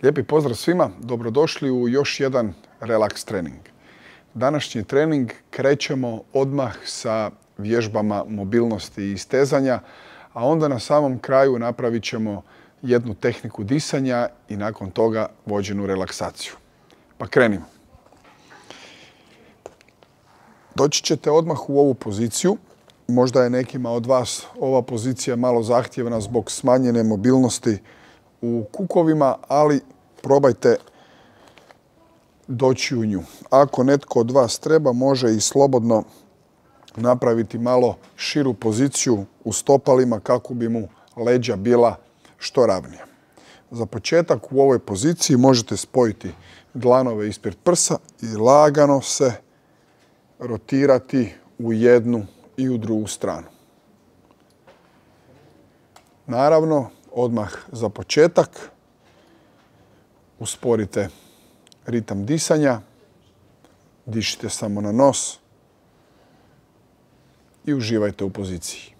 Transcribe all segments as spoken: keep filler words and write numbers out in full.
Lijepi pozdrav svima, dobrodošli u još jedan relaks trening. Današnji trening krećemo odmah sa vježbama mobilnosti i stezanja, a onda na samom kraju napravit ćemo jednu tehniku disanja i nakon toga vođenu relaksaciju. Pa krenimo. Doći ćete odmah u ovu poziciju. Možda je nekima od vas ova pozicija malo zahtjevna zbog smanjene mobilnosti u kukovima, ali probajte doći u nju. Ako netko od vas treba, može i slobodno napraviti malo širu poziciju u stopalima kako bi mu leđa bila što ravnija. Za početak u ovoj poziciji možete spojiti dlanove ispred prsa i lagano se rotirati u jednu i u drugu stranu. Naravno, odmah za početak usporite ritam disanja, dišite samo na nos i uživajte u poziciji.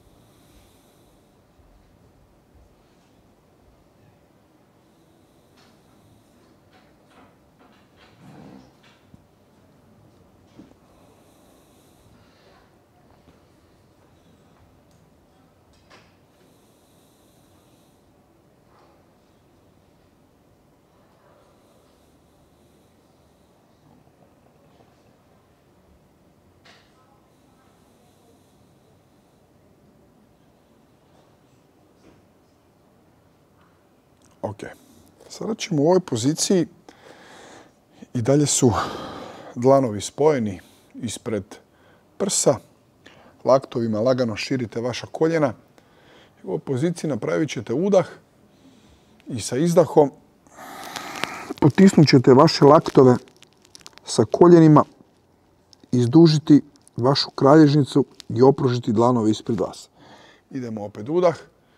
Ok, sada ćemo u ovoj poziciji i dalje su dlanovi spojeni ispred prsa. Laktovima lagano širite vaša koljena. U ovoj poziciji napravit ćete udah i sa izdahom potisnut ćete vaše laktove sa koljenima, izdužiti vašu kralježnicu i opružiti dlanove ispred vas. Idemo opet udah.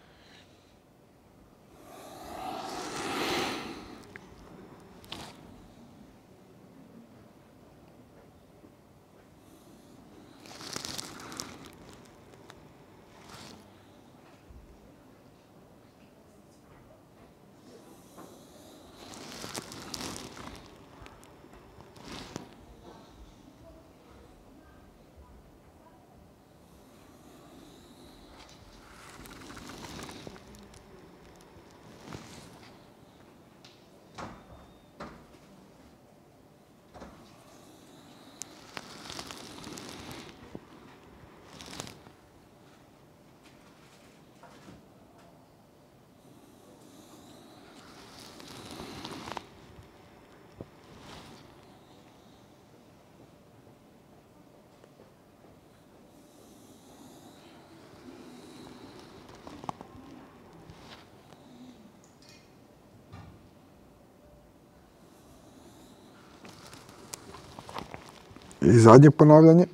I zadnje ponavljanje.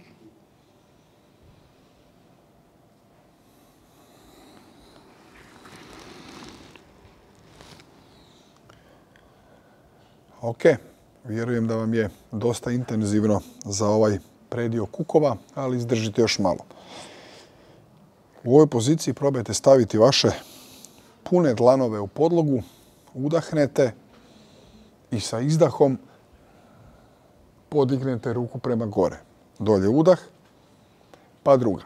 Ok, vjerujem da vam je dosta intenzivno za ovaj predio kukova, ali izdržite još malo. U ovoj poziciji probajte staviti vaše pune dlanove u podlogu, udahnete i sa izdahom podignete ruku prema gore. Dolje udah, pa druga.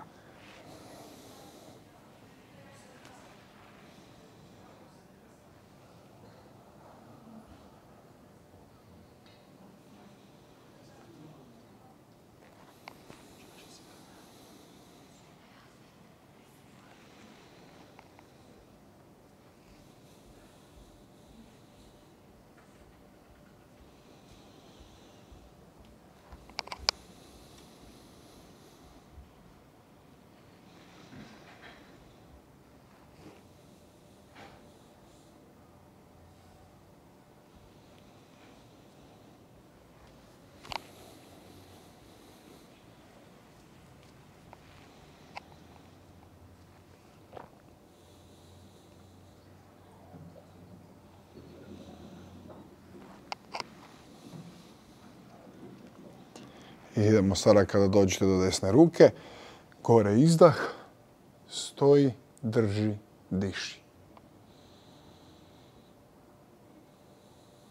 I idemo sada kada dođete do desne ruke. Gore izdah, stoji, drži, diši.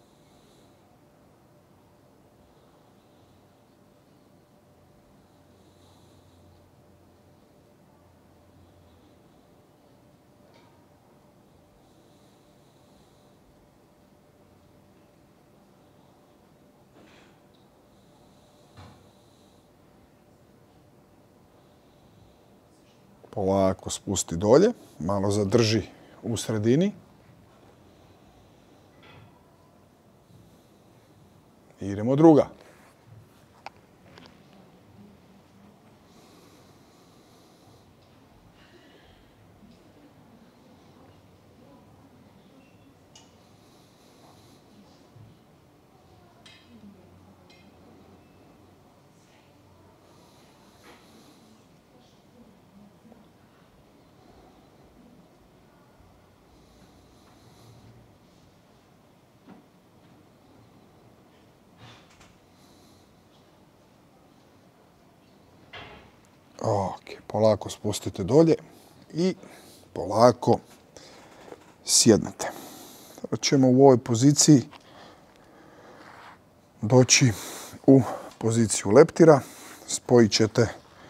Polako spusti dolje, malo zadrži u sredini. I idemo druga. Ok, polako spustite dolje i polako sjednete. Sada ćemo u ovoj poziciji doći u poziciju leptira. Spojit ćete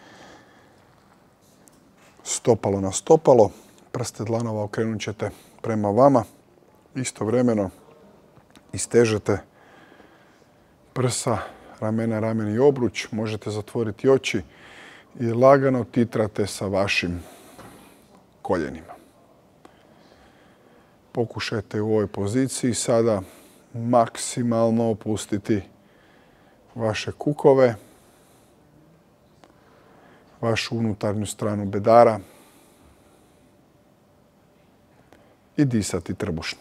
stopalo na stopalo, prste dlanova okrenut ćete prema vama. Istovremeno istežete prsa, ramena, ramen i obruč. Možete zatvoriti oči i lagano titrate sa vašim koljenima. Pokušajte u ovoj poziciji sada maksimalno opustiti vaše kukove, vašu unutarnju stranu bedara i disati trbušno.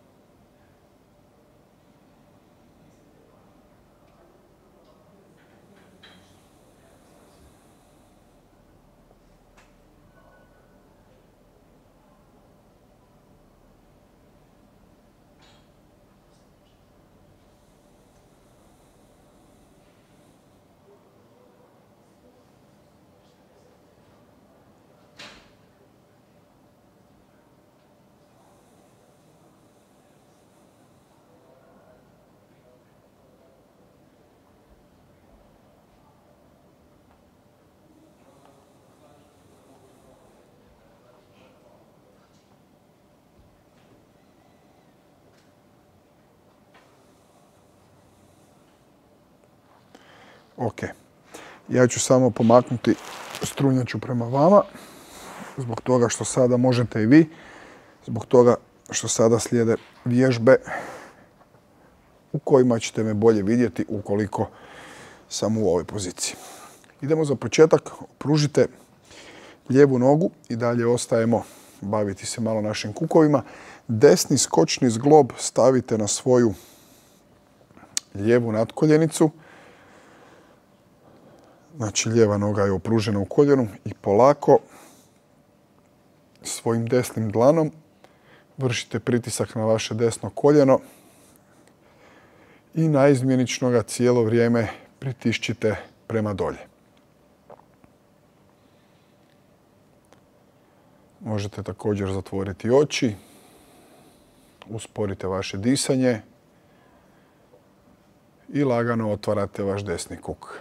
Ok, ja ću samo pomaknuti strunjaču prema vama, zbog toga što sada možete i vi, zbog toga što sada slijede vježbe u kojima ćete me bolje vidjeti ukoliko sam u ovoj poziciji. Idemo za početak, pružite lijevu nogu i dalje ostajemo baviti se malo našim kukovima. Desni skočni zglob stavite na svoju lijevu natkoljenicu. Znači, lijeva noga je opružena u koljenu i polako svojim desnim dlanom vršite pritisak na vaše desno koljeno i naizmjenično ga cijelo vrijeme pritišćite prema dolje. Možete također zatvoriti oči, usporite vaše disanje i lagano otvarate vaš desni kuk.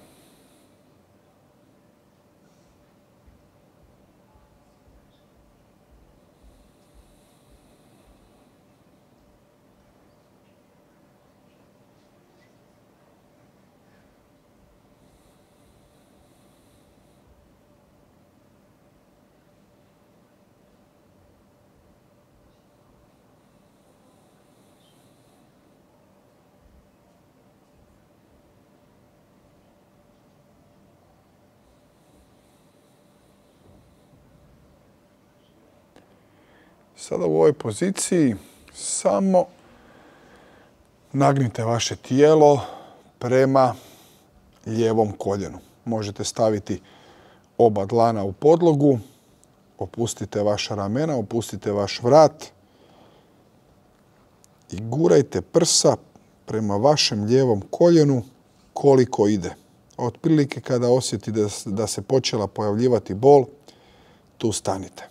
Sada u ovoj poziciji samo nagnite vaše tijelo prema lijevom koljenu. Možete staviti oba dlana u podlogu, opustite vaša ramena, opustite vaš vrat i gurajte prsa prema vašem lijevom koljenu koliko ide. Otprilike kada osjetite da se počela pojavljivati bol, tu stanite.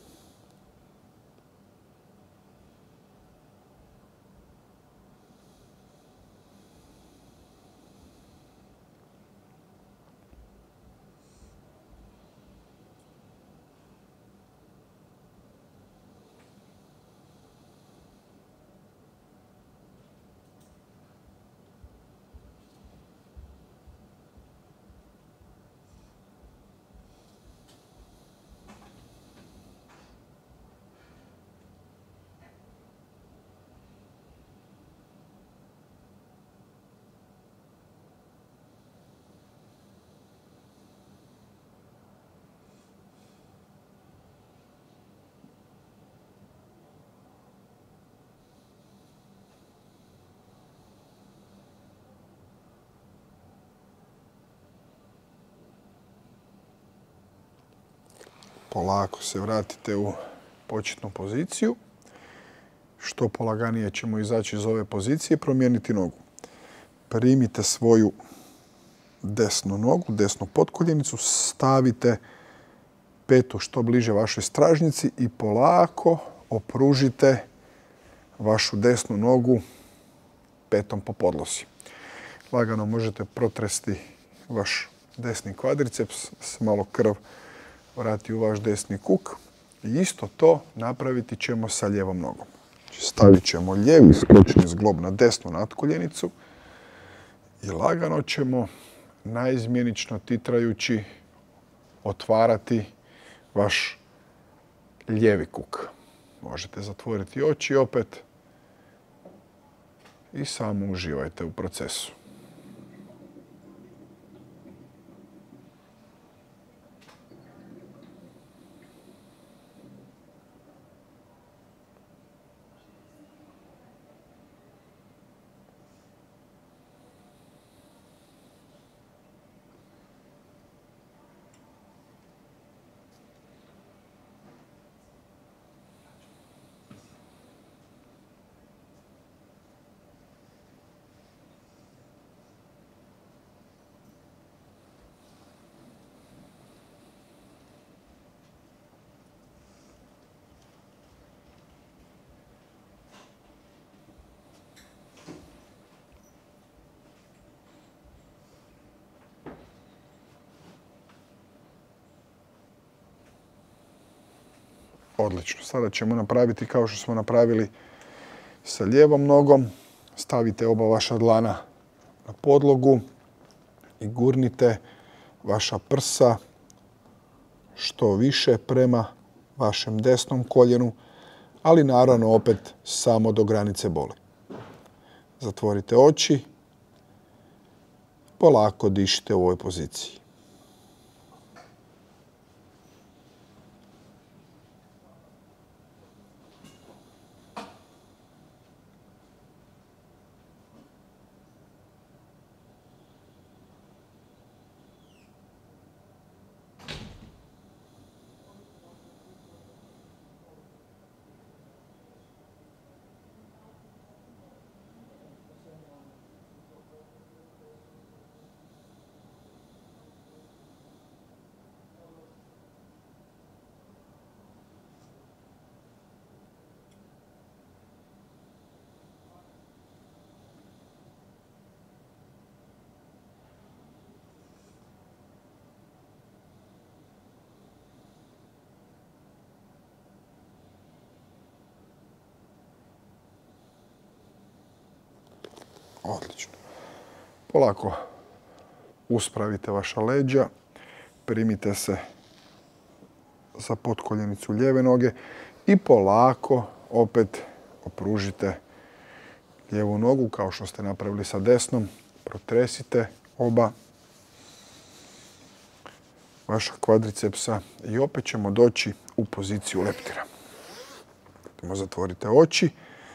polako se vratite u početnu poziciju. Što polaganije ćemo izaći iz ove pozicije i promijeniti nogu. Primite svoju desnu nogu, desnu potkoljenicu, stavite petu što bliže vašoj stražnici i polako opružite vašu desnu nogu petom po podlozi. Lagano možete protresti vaš desni kvadriceps, da se malo krv vrati u vaš desni kuk. I isto to napraviti ćemo sa lijevom nogom. Stavit ćemo lijevi skočni zglob na desnu natkoljenicu i lagano ćemo naizmjenično titrajući otvarati vaš lijevi kuk. Možete zatvoriti oči opet i samo uživajte u procesu. Odlično. Sada ćemo napraviti kao što smo napravili sa lijevom nogom. Stavite oba vaša dlana na podlogu i gurnite vaša prsa što više prema vašem desnom koljenu, ali naravno opet samo do granice boli. Zatvorite oči. Polako dišite u ovoj poziciji. Odlično. Polako uspravite vaša leđa, primite se za potkoljenicu lijeve noge i polako opet opružite lijevu nogu kao što ste napravili sa desnom. Protresite oba vaša kvadricepsa i opet ćemo doći u poziciju leptira. Zatvorite oči.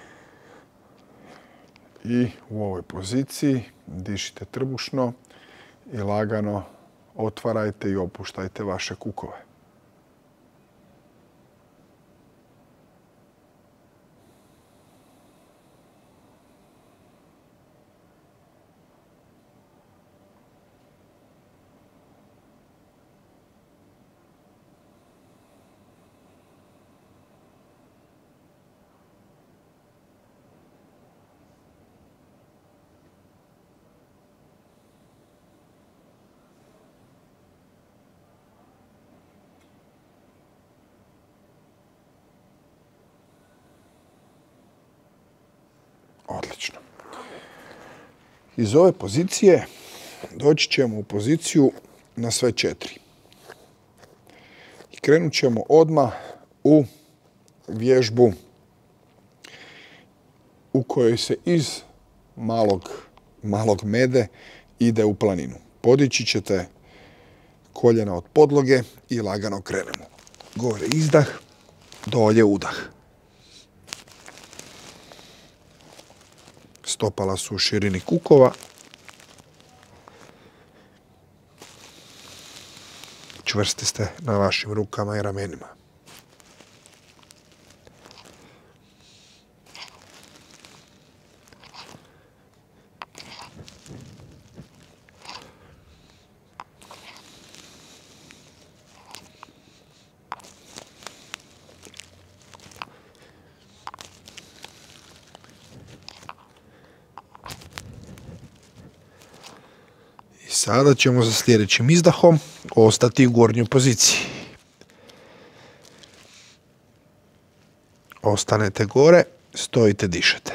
I u ovoj poziciji dišite trbušno i lagano otvarajte i opuštajte vaše kukove. Odlično. Iz ove pozicije doći ćemo u poziciju na sve četiri. I krenut ćemo odmah u vježbu u kojoj se iz malog, malog mede ide u planinu. Podići ćete koljena od podloge i lagano krenemo. Gore izdah, dolje udah. Stopala su u širini kukova. čvrsti ste na vašim rukama i ramenima. Sada ćemo za sljedećim izdahom ostati u gornjoj poziciji. Ostanete gore, stojite, dišete.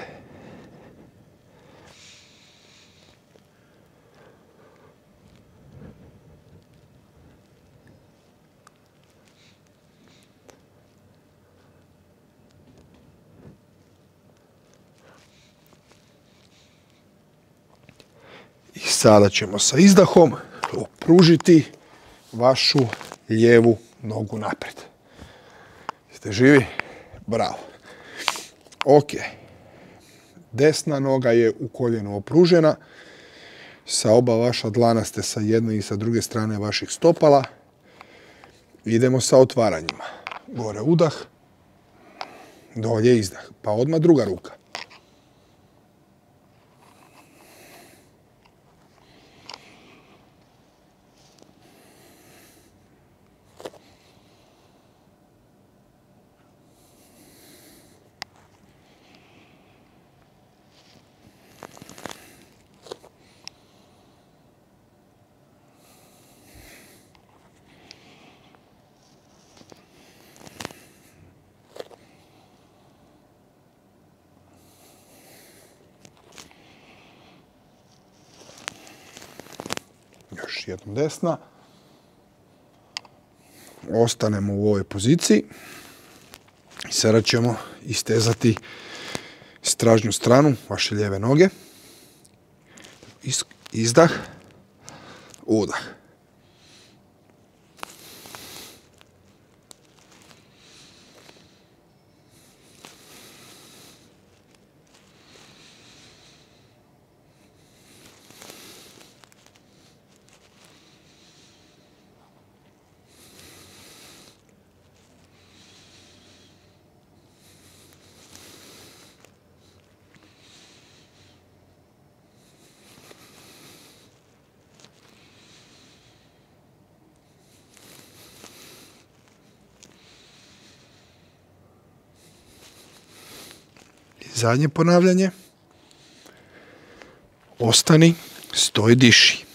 I sada ćemo sa izdahom opružiti vašu lijevu nogu naprijed. Jeste živi? Bravo. Ok. Desna noga je u koljenu opružena. Sa oba vaša dlana ste sa jedne i sa druge strane vaših stopala. Idemo sa otvaranjima. Gore udah, dolje izdah. Pa odmah druga ruka. Još jednom desna. Ostanemo u ovoj poziciji. I sada ćemo istezati stražnju stranu vaše lijeve noge. Izdah, udah. Zadnje ponavljanje. Ostani, stoj, diši.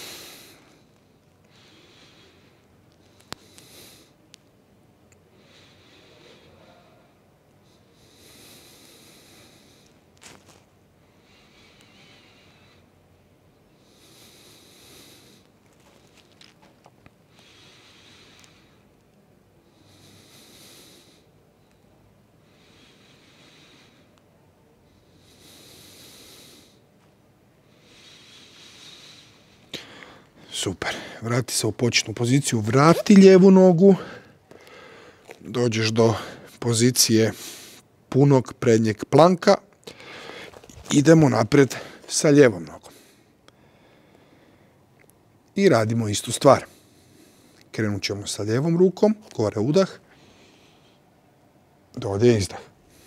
Super. Vrati se u početnu poziciju, vrati lijevu nogu, dođeš do pozicije punog prednjeg planka, idemo naprijed sa lijevom nogom. I radimo istu stvar. Krenut ćemo sa lijevom rukom, gore udah, dolje izdah.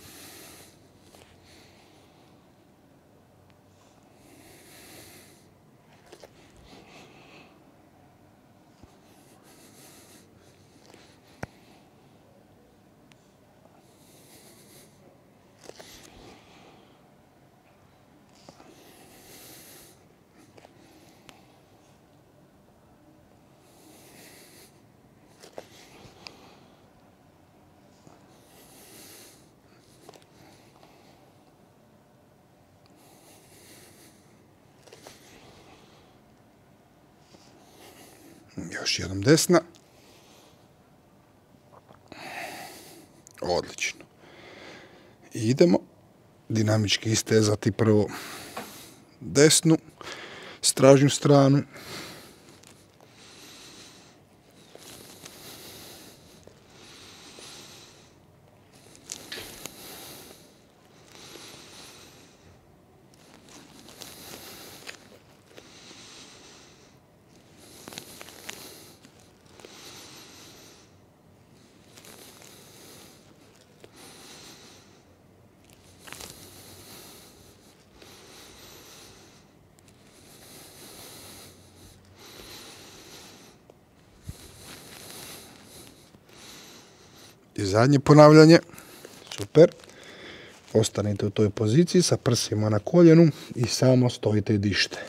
Još jednom desna. Odlično. I idemo dinamički istezati prvo desnu stražnju stranu. I zadnje ponavljanje. Super. Ostanite u toj poziciji sa prsima na koljenu i samo stojite i dišite.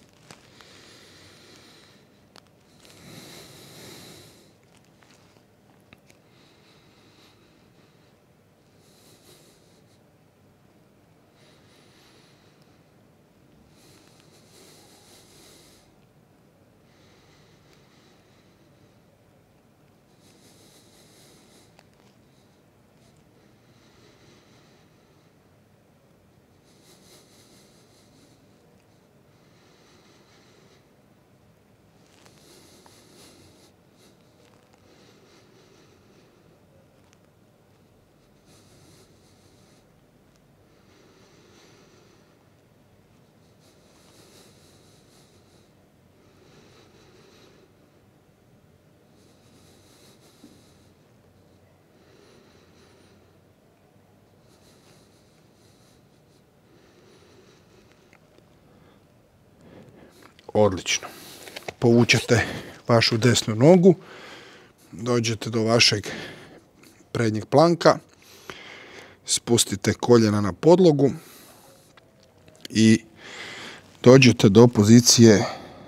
Odlično. Povučete vašu desnu nogu, dođete do vašeg prednjeg planka, spustite koljena na podlogu i dođete do pozicije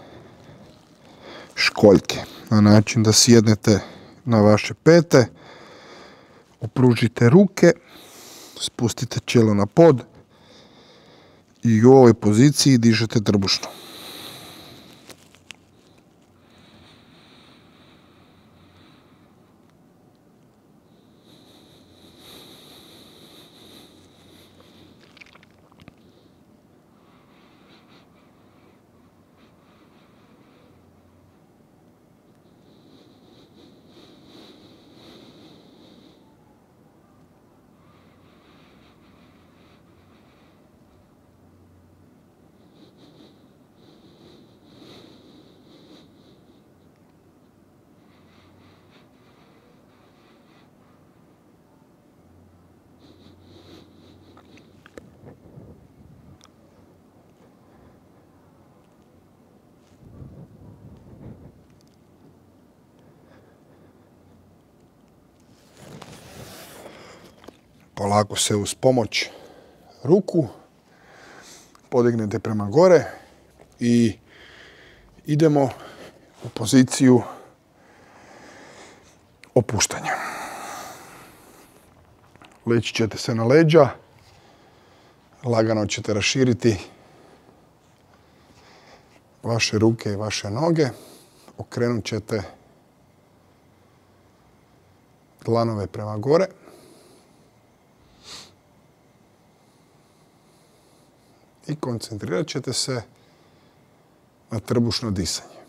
školjke na način da sjednete na vaše pete, opružite ruke, spustite čelo na pod i u ovoj poziciji dižete trbušno. Polako se uz pomoć ruku podignete prema gore i idemo u poziciju opuštanja. Leći ćete se na leđa, lagano ćete raširiti vaše ruke i vaše noge, okrenut ćete dlanove prema gore. I koncentrirat ćete se na trbušno disanje.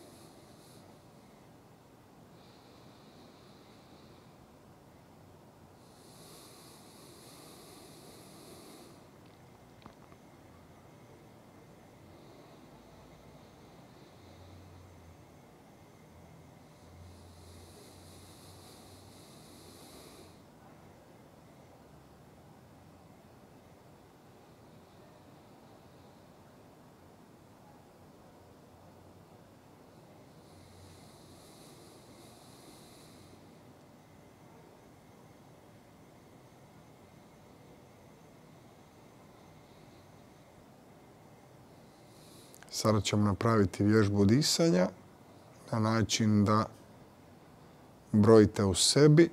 Sada ćemo napraviti vježbu disanja na način da brojite u sebi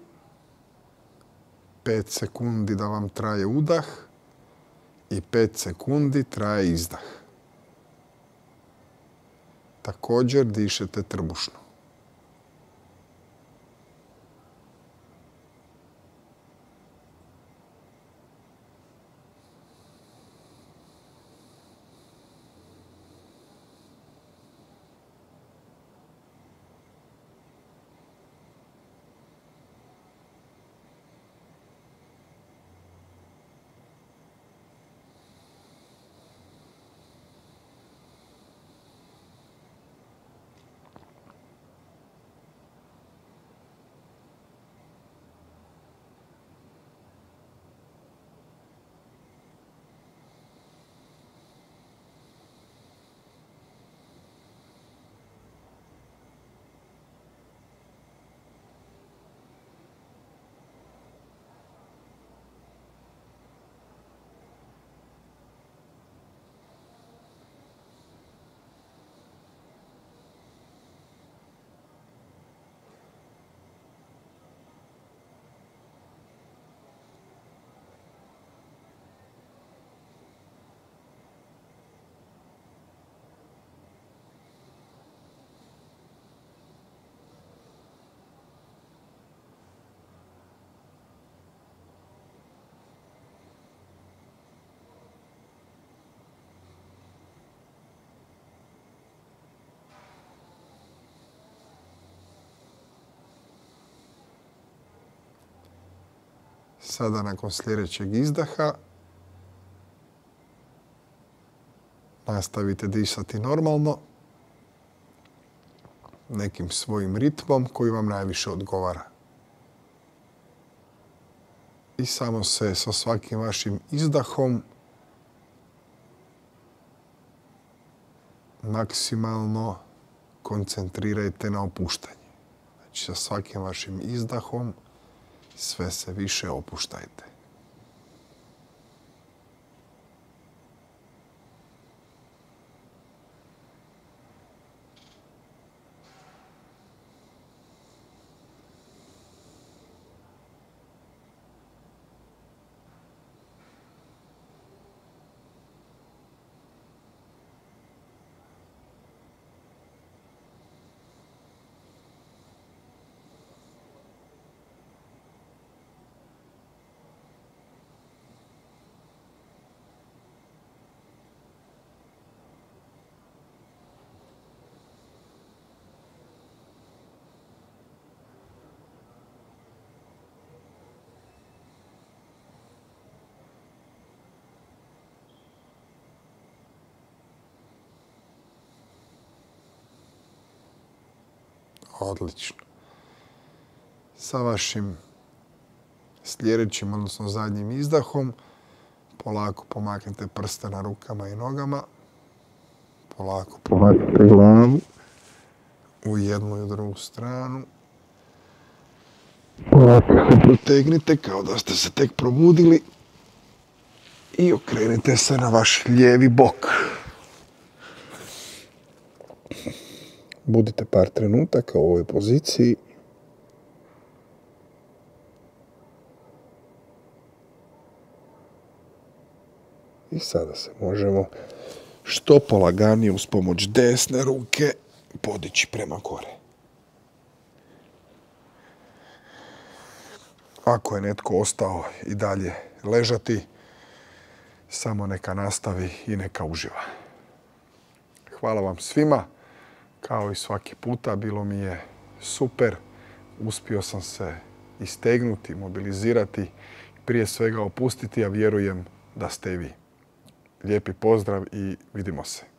pet sekundi da vam traje udah i pet sekundi traje izdah. Također dišete trbušno. Sada nakon sljedećeg izdaha nastavite disati normalno, nekim svojim ritmom koji vam najviše odgovara. I samo se sa svakim vašim izdahom maksimalno koncentrirajte na opuštanje. Znači, sa svakim vašim izdahom sve se više opuštajte. Odlično. Sa vašim sljedećim, odnosno zadnjim izdahom, polako pomaknite prste na rukama i nogama. Polako pomaknite glavu u jednu i u drugu stranu. Polako se protegnite kao da ste se tek probudili i okrenite se na vaš lijevi bok. Budite par trenutaka u ovoj poziciji. I sada se možemo što polaganije uz pomoć desne ruke podići prema gore. Ako je netko ostao i dalje ležati, samo neka nastavi i neka uživa. Hvala vam svima. Kao i svaki puta, bilo mi je super. Uspio sam se istegnuti, mobilizirati, prije svega opustiti, a vjerujem da ste i vi. Lijepi pozdrav i vidimo se.